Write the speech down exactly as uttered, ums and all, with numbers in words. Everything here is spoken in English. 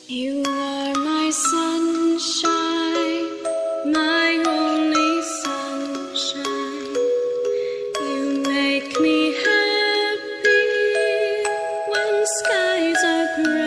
You are my sunshine, my only sunshine. You make me happy when skies are gray.